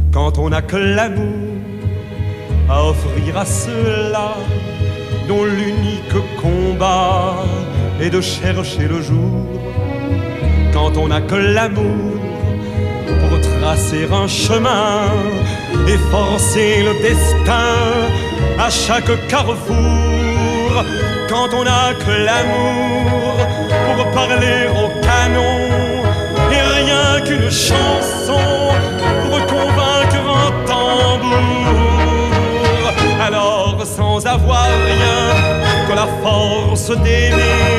quand on n'a que l'amour à offrir à ceux-là dont l'unique combat est de chercher le jour. Quand on n'a que l'amour pour tracer un chemin et forcer le destin à chaque carrefour. Quand on n'a que l'amour pour parler au canon et rien qu'une chanson pour convaincre un tambour. Alors sans avoir rien que la force d'aimer,